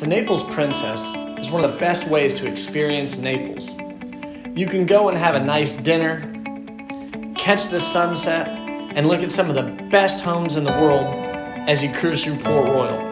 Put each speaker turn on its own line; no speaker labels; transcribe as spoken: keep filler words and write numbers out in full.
The Naples Princess is one of the best ways to experience Naples. You can go and have a nice dinner, catch the sunset, and look at some of the best homes in the world as you cruise through Port Royal.